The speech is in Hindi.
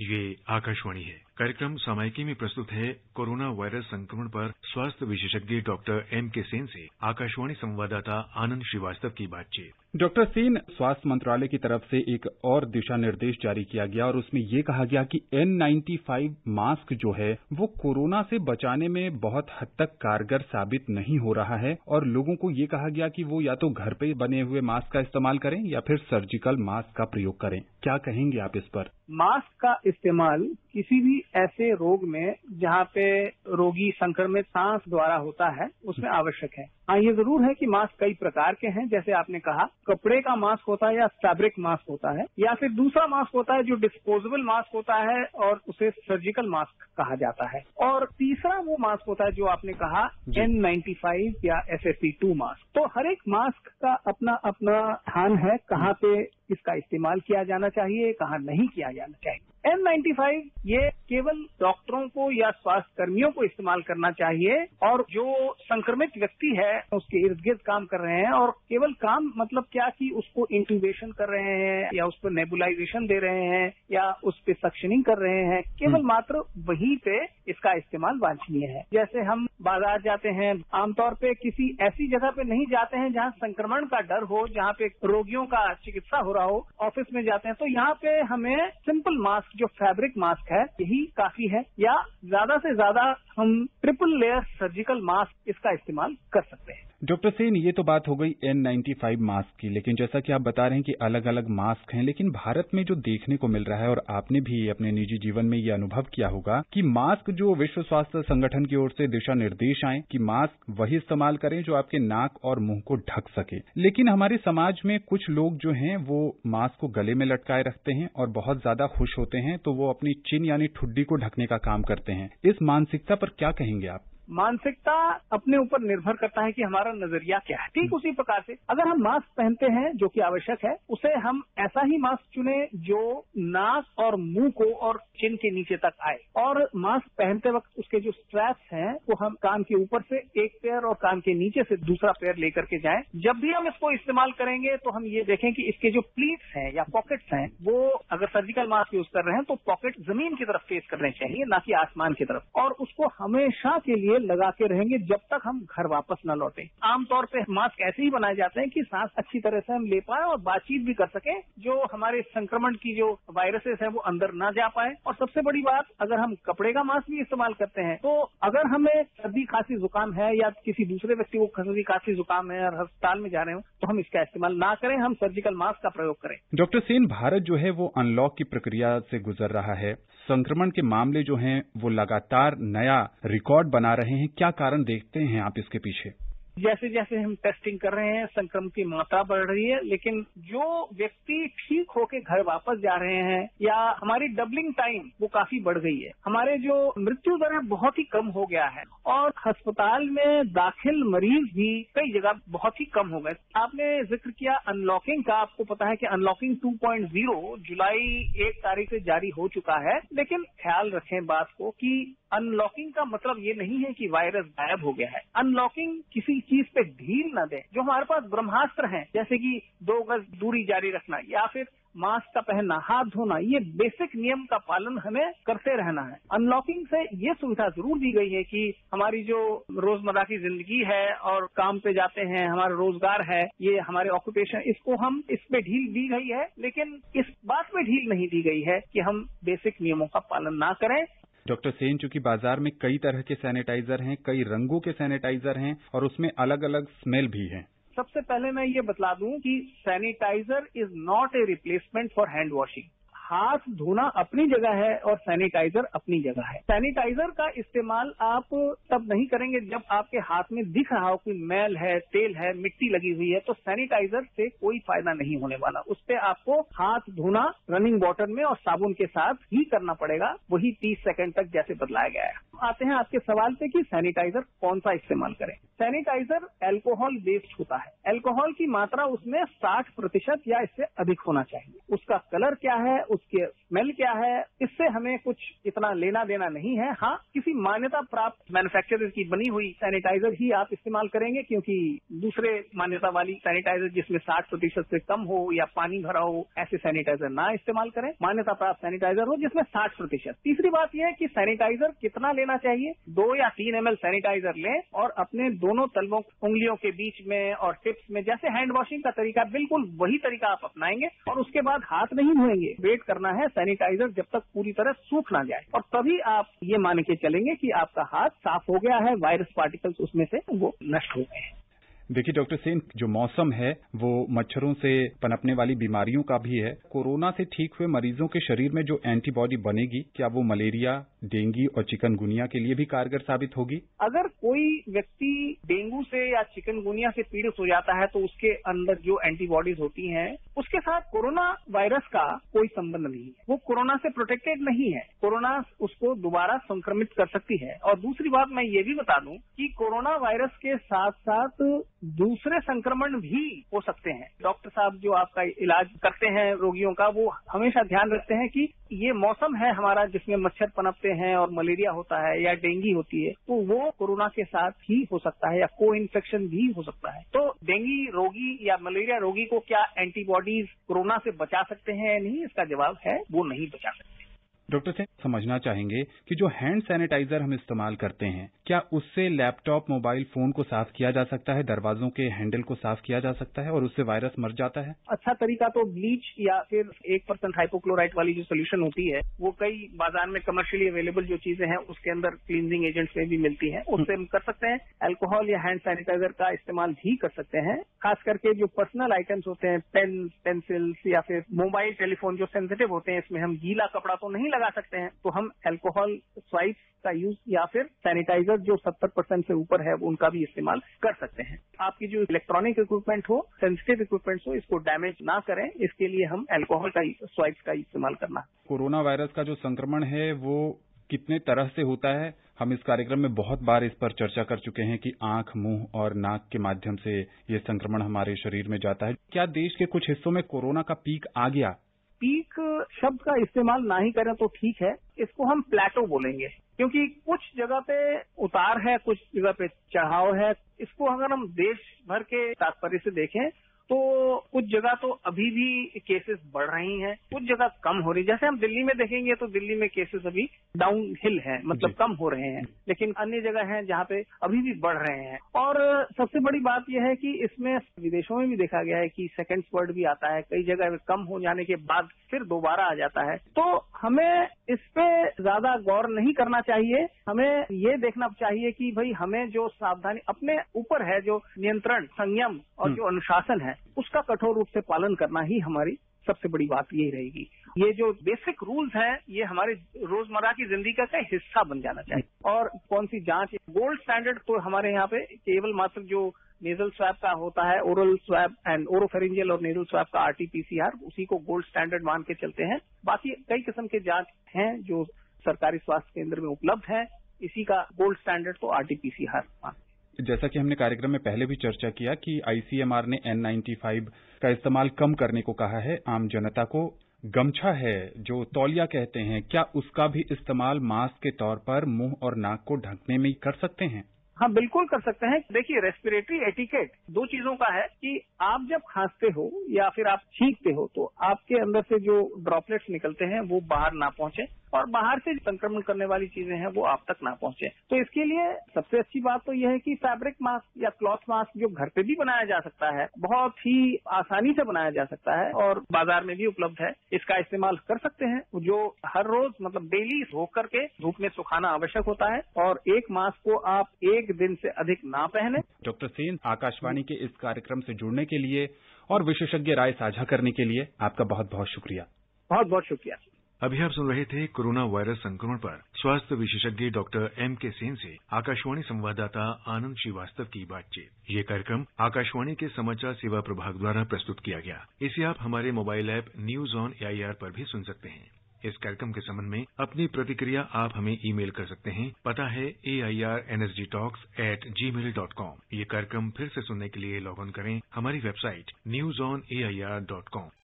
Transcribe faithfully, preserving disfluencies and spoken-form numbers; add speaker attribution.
Speaker 1: ये आकाशवाणी है। कार्यक्रम सामायिकी में प्रस्तुत है कोरोना वायरस संक्रमण पर स्वास्थ्य विशेषज्ञ डॉक्टर एम के सेन से आकाशवाणी संवाददाता आनंद श्रीवास्तव की बातचीत।
Speaker 2: डॉक्टर सेन, स्वास्थ्य मंत्रालय की तरफ से एक और दिशा निर्देश जारी किया गया और उसमें ये कहा गया कि एन नाइंटी फाइव मास्क जो है वो कोरोना से बचाने में बहुत हद तक कारगर साबित नहीं हो रहा है और लोगों को ये कहा गया कि वो या तो घर पे बने हुए मास्क का इस्तेमाल करें या फिर सर्जिकल मास्क का प्रयोग करें। क्या कहेंगे आप इस पर?
Speaker 3: मास्क का इस्तेमाल किसी भी ऐसे रोग में जहाँ पे रोगी संक्रमित सांस द्वारा होता है उसमें आवश्यक है। हाँ, ये जरूर है कि मास्क कई प्रकार के हैं। जैसे आपने कहा, कपड़े का मास्क होता है या फैब्रिक मास्क होता है, या फिर दूसरा मास्क होता है जो डिस्पोजेबल मास्क होता है और उसे सर्जिकल मास्क कहा जाता है। और तीसरा वो मास्क होता है जो आपने कहा एन नाइंटी फाइव या F F P two mask. तो हर एक मास्क का अपना अपना स्थान है, कहाँ पे इसका इस्तेमाल किया जाना चाहिए, कहाँ नहीं किया जाना चाहिए। एन नाइंटी फाइव ये केवल डॉक्टरों को या स्वास्थ्य कर्मियों को इस्तेमाल करना चाहिए और जो संक्रमित व्यक्ति है उसके इर्द गिर्द काम कर रहे हैं, और केवल काम मतलब क्या कि उसको इंट्यूबेशन कर रहे हैं या उस पर नेबुलाइजेशन दे रहे हैं या उस पर सक्शनिंग कर रहे हैं, केवल मात्र वहीं पे इसका इस्तेमाल वांछनीय है। जैसे हम बाजार जाते हैं, आमतौर पे किसी ऐसी जगह पे नहीं जाते हैं जहां संक्रमण का डर हो, जहां पे रोगियों का चिकित्सा हो रहा हो। ऑफिस में जाते हैं तो यहाँ पे हमें सिंपल मास्क जो फैब्रिक मास्क है यही काफी है, या ज्यादा से ज्यादा हम ट्रिपल लेयर सर्जिकल मास्क इसका इस्तेमाल कर सकते हैं।
Speaker 2: डॉक्टर सेन, ये तो बात हो गई एन नाइंटी फाइव मास्क की, लेकिन जैसा कि आप बता रहे हैं कि अलग अलग मास्क हैं, लेकिन भारत में जो देखने को मिल रहा है, और आपने भी अपने निजी जीवन में ये अनुभव किया होगा कि मास्क जो विश्व स्वास्थ्य संगठन की ओर से दिशा निर्देश आए कि मास्क वही इस्तेमाल करें जो आपके नाक और मुंह को ढक सके, लेकिन हमारे समाज में कुछ लोग जो हैं वो मास्क को गले में लटकाए रखते हैं और बहुत ज्यादा खुश होते हैं तो वो अपनी चिन यानी ठुड्डी को ढकने का काम करते हैं। इस मानसिकता पर क्या कहेंगे आप?
Speaker 3: मानसिकता अपने ऊपर निर्भर करता है कि हमारा नजरिया क्या है। ठीक उसी प्रकार से अगर हम मास्क पहनते हैं जो कि आवश्यक है, उसे हम ऐसा ही मास्क चुने जो नाक और मुंह को और चिन के नीचे तक आए, और मास्क पहनते वक्त उसके जो स्ट्रैप्स हैं वो हम कान के ऊपर से एक पेयर और कान के नीचे से दूसरा पेयर लेकर के जाएं। जब भी हम इसको इस्तेमाल करेंगे तो हम ये देखें कि इसके जो प्लीट्स हैं या पॉकेट्स हैं वो अगर सर्जिकल मास्क यूज कर रहे हैं तो पॉकेट जमीन की तरफ फेस करने चाहिए, ना कि आसमान की तरफ, और उसको हमेशा के लिए लगा के रहेंगे जब तक हम घर वापस न लौटें। आमतौर पे मास्क ऐसे ही बनाए जाते हैं कि सांस अच्छी तरह से हम ले पाए और बातचीत भी कर सकें, जो हमारे संक्रमण की जो वायरसेस है वो अंदर ना जा पाए। और सबसे बड़ी बात, अगर हम कपड़े का मास्क भी इस्तेमाल करते हैं तो अगर हमें सर्दी खांसी जुकाम है या किसी दूसरे व्यक्ति को सर्दी खांसी जुकाम है और अस्पताल में जा रहे हो तो हम इसका इस्तेमाल ना करें, हम सर्जिकल मास्क का प्रयोग करें।
Speaker 2: डॉक्टर सेन, भारत जो है वो अनलॉक की प्रक्रिया से गुजर रहा है। संक्रमण के मामले जो हैं वो लगातार नया रिकॉर्ड बना रहे हैं। क्या कारण देखते हैं आप इसके पीछे?
Speaker 3: जैसे जैसे हम टेस्टिंग कर रहे हैं संक्रमण की मात्रा बढ़ रही है, लेकिन जो व्यक्ति ठीक होके घर वापस जा रहे हैं या हमारी डबलिंग टाइम वो काफी बढ़ गई है। हमारे जो मृत्यु दर है बहुत ही कम हो गया है और अस्पताल में दाखिल मरीज भी कई जगह बहुत ही कम हो गए। आपने जिक्र किया अनलॉकिंग का, आपको पता है कि अनलॉकिंग टू पॉइंट ज़ीरो जुलाई एक तारीख से जारी हो चुका है, लेकिन ख्याल रखें बात को कि अनलॉकिंग का मतलब ये नहीं है कि वायरस गायब हो गया है। अनलॉकिंग किसी चीज पे ढील न दे। जो हमारे पास ब्रह्मास्त्र हैं, जैसे कि दो गज दूरी जारी रखना या फिर मास्क का पहनना, हाथ धोना, ये बेसिक नियम का पालन हमें करते रहना है। अनलॉकिंग से ये सुविधा जरूर दी गई है कि हमारी जो रोजमर्रा की जिंदगी है और काम पे जाते हैं, हमारा रोजगार है, ये हमारे ऑक्यूपेशन, इसको हम इस पे ढील दी गई है, लेकिन इस बात पे ढील नहीं दी गई है कि हम बेसिक नियमों का पालन ना करें।
Speaker 2: डॉक्टर सेन, चूंकि बाजार में कई तरह के सैनिटाइजर हैं, कई रंगों के सैनिटाइजर हैं और उसमें अलग अलग स्मेल भी है।
Speaker 3: सबसे पहले मैं ये बतला दूं कि sanitiser is not a replacement for hand washing. हाथ धोना अपनी जगह है और सैनिटाइजर अपनी जगह है। सैनिटाइजर का इस्तेमाल आप तब नहीं करेंगे जब आपके हाथ में दिख रहा हो कि मैल है, तेल है, मिट्टी लगी हुई है, तो सैनिटाइजर से कोई फायदा नहीं होने वाला। उस पे आपको हाथ धोना रनिंग वाटर में और साबुन के साथ ही करना पड़ेगा, वही तीस सेकंड तक जैसे बदलाया गया है। आते हैं आपके सवाल पे कि सैनिटाइजर कौन सा इस्तेमाल करें। सैनिटाइजर एल्कोहल बेस्ड होता है। एल्कोहल की मात्रा उसमें साठ प्रतिशत या इससे अधिक होना चाहिए। उसका कलर क्या है, उसके स्मेल क्या है, इससे हमें कुछ इतना लेना देना नहीं है। हाँ, किसी मान्यता प्राप्त मैन्युफैक्चरर की बनी हुई सैनिटाइजर ही आप इस्तेमाल करेंगे, क्योंकि दूसरे मान्यता वाली सैनिटाइजर जिसमें साठ प्रतिशत से कम हो या पानी भरा हो, ऐसे सैनिटाइजर ना इस्तेमाल करें। मान्यता प्राप्त सैनिटाइजर हो जिसमें साठ प्रतिशत। तीसरी बात यह है कि सैनिटाइजर कितना लेना चाहिए, दो या तीन एम एल सैनिटाइजर लें और अपने दोनों तलवों उंगलियों के बीच में और टिप्स में, जैसे हैंड वॉशिंग का तरीका बिल्कुल वही तरीका आप अपनाएंगे और उसके बाद हाथ नहीं धोएंगे। वेट करना है सैनिटाइजर जब तक पूरी तरह सूख ना जाए और तभी आप ये मान के चलेंगे कि आपका हाथ साफ हो गया है, वायरस पार्टिकल्स उसमें से वो नष्ट हो गए हैं।
Speaker 2: देखिए डॉक्टर सेन, जो मौसम है वो मच्छरों से पनपने वाली बीमारियों का भी है। कोरोना से ठीक हुए मरीजों के शरीर में जो एंटीबॉडी बनेगी, क्या वो मलेरिया, डेंगू और चिकनगुनिया के लिए भी कारगर साबित होगी?
Speaker 3: अगर कोई व्यक्ति डेंगू से या चिकनगुनिया से पीड़ित हो जाता है तो उसके अंदर जो एंटीबॉडीज होती हैं उसके साथ कोरोना वायरस का कोई संबंध नहीं है। वो कोरोना से प्रोटेक्टेड नहीं है। कोरोना उसको दोबारा संक्रमित कर सकती है। और दूसरी बात मैं ये भी बता दूं कि कोरोना वायरस के साथ साथ दूसरे संक्रमण भी हो सकते हैं। डॉक्टर साहब जो आपका इलाज करते हैं रोगियों का, वो हमेशा ध्यान रखते हैं कि ये मौसम है हमारा जिसमें मच्छर पनपते हैं और मलेरिया होता है या डेंगू होती है, तो वो कोरोना के साथ ही हो सकता है या को इन्फेक्शन भी हो सकता है। तो डेंगू रोगी या मलेरिया रोगी को क्या एंटीबॉडीज कोरोना से बचा सकते हैं या नहीं, इसका जवाब है वो नहीं बचा सकते।
Speaker 2: डॉक्टर से समझना चाहेंगे कि जो हैंड सैनिटाइजर हम इस्तेमाल करते हैं, क्या उससे लैपटॉप, मोबाइल फोन को साफ किया जा सकता है, दरवाजों के हैंडल को साफ किया जा सकता है और उससे वायरस मर जाता है?
Speaker 3: अच्छा तरीका तो ब्लीच या फिर एक परसेंट हाइपोक्लोराइट वाली जो सोल्यूशन होती है, वो कई बाजार में कमर्शियली अवेलेबल जो चीजें हैं उसके अंदर क्लींजिंग एजेंट्स में भी मिलती हैं, उससे हम कर सकते हैं। अल्कोहल या हैंड सैनिटाइजर का इस्तेमाल भी कर सकते हैं। खास करके जो पर्सनल आइटम्स होते हैं, पेन, पेंसिल्स या फिर मोबाइल टेलीफोन जो सेंसिटिव होते हैं, इसमें हम गीला कपड़ा तो नहीं लगा सकते हैं, तो हम अल्कोहल स्वाइप्स का यूज या फिर सैनिटाइजर जो सत्तर परसेंट से ऊपर है उनका भी इस्तेमाल कर सकते हैं। आपकी जो इलेक्ट्रॉनिक इक्विपमेंट हो, सेंसिटिव इक्विपमेंट हो, इसको डैमेज ना करें, इसके लिए हम अल्कोहल का स्वाइप्स का इस्तेमाल करना।
Speaker 2: कोरोना वायरस का जो संक्रमण है वो कितने तरह से होता है, हम इस कार्यक्रम में बहुत बार इस पर चर्चा कर चुके हैं कि आंख, मुंह और नाक के माध्यम से ये संक्रमण हमारे शरीर में जाता है। क्या देश के कुछ हिस्सों में कोरोना का पीक आ गया?
Speaker 3: पीक शब्द का इस्तेमाल ना ही करें तो ठीक है, इसको हम प्लेटो बोलेंगे, क्योंकि कुछ जगह पे उतार है, कुछ जगह पे चढ़ाव है। इसको अगर हम देश भर के तात्पर्य से देखें तो कुछ जगह तो अभी भी केसेस बढ़ रही हैं, कुछ जगह कम हो रही। जैसे हम दिल्ली में देखेंगे तो दिल्ली में केसेस अभी डाउन हिल है, मतलब कम हो रहे हैं, लेकिन अन्य जगह हैं जहाँ पे अभी भी बढ़ रहे हैं। और सबसे बड़ी बात यह है कि इसमें विदेशों में भी देखा गया है कि सेकेंड स्पर्ट भी आता है, कई जगह कम हो जाने के बाद फिर दोबारा आ जाता है। तो हमें इस पे ज्यादा गौर नहीं करना चाहिए। हमें ये देखना चाहिए कि भाई हमें जो सावधानी अपने ऊपर है, जो नियंत्रण, संयम और जो अनुशासन है, उसका कठोर रूप से पालन करना ही हमारी सबसे बड़ी बात यही रहेगी। ये जो बेसिक रूल्स हैं, ये हमारे रोजमर्रा की जिंदगी का, का हिस्सा बन जाना चाहिए। और कौन सी जांच, गोल्ड स्टैंडर्ड तो हमारे यहाँ पे केवल मात्र जो नेजल स्वैब का होता है, ओरल स्वैब एंड ओरोफेरिंजियल और नेजल स्वैब का आरटीपीसीआर, उसी को गोल्ड स्टैंडर्ड मान के चलते हैं। बाकी कई किस्म के जांच हैं जो सरकारी स्वास्थ्य केंद्र में उपलब्ध है, इसी का गोल्ड स्टैंडर्ड तो आरटीपीसीआर मान।
Speaker 2: जैसा कि हमने कार्यक्रम में पहले भी चर्चा किया कि आईसीएमआर ने एन नाइन्टी फाइव का इस्तेमाल कम करने को कहा है आम जनता को। गमछा है जो तौलिया कहते हैं, क्या उसका भी इस्तेमाल मास्क के तौर पर मुंह और नाक को ढकने में कर सकते हैं?
Speaker 3: हाँ, बिल्कुल कर सकते हैं। देखिए, रेस्पिरेटरी एटिकेट दो चीजों का है कि आप जब खांसते हो या फिर आप छींकते हो तो आपके अंदर से जो ड्रॉपलेट्स निकलते हैं वो बाहर ना पहुंचे और बाहर से संक्रमण करने वाली चीजें हैं वो आप तक ना पहुंचे। तो इसके लिए सबसे अच्छी बात तो यह है कि फैब्रिक मास्क या क्लॉथ मास्क जो घर पे भी बनाया जा सकता है, बहुत ही आसानी से बनाया जा सकता है और बाजार में भी उपलब्ध है, इसका इस्तेमाल कर सकते हैं। जो हर रोज मतलब डेली धो करके धूप में सुखाना आवश्यक होता है और एक मास्क को आप एक दिन से अधिक ना पहने।
Speaker 2: डॉक्टर सेन, आकाशवाणी के इस कार्यक्रम से जुड़ने के लिए और विशेषज्ञ राय साझा करने के लिए आपका बहुत बहुत शुक्रिया।
Speaker 3: बहुत बहुत शुक्रिया।
Speaker 1: अभी आप सुन रहे थे कोरोना वायरस संक्रमण पर स्वास्थ्य विशेषज्ञ डॉक्टर एम के सेन से आकाशवाणी संवाददाता आनंद श्रीवास्तव की बातचीत। ये कार्यक्रम आकाशवाणी के समाचार सेवा प्रभाग द्वारा प्रस्तुत किया गया। इसे आप हमारे mobile app news on AIR पर भी सुन सकते हैं। इस कार्यक्रम के संबंध में अपनी प्रतिक्रिया आप हमें ईमेल कर सकते हैं। पता है A I R N S D talks at Gmail dot com. ये कार्यक्रम फिर से सुनने के लिए लॉग ऑन करें हमारी website news on A I R dot com.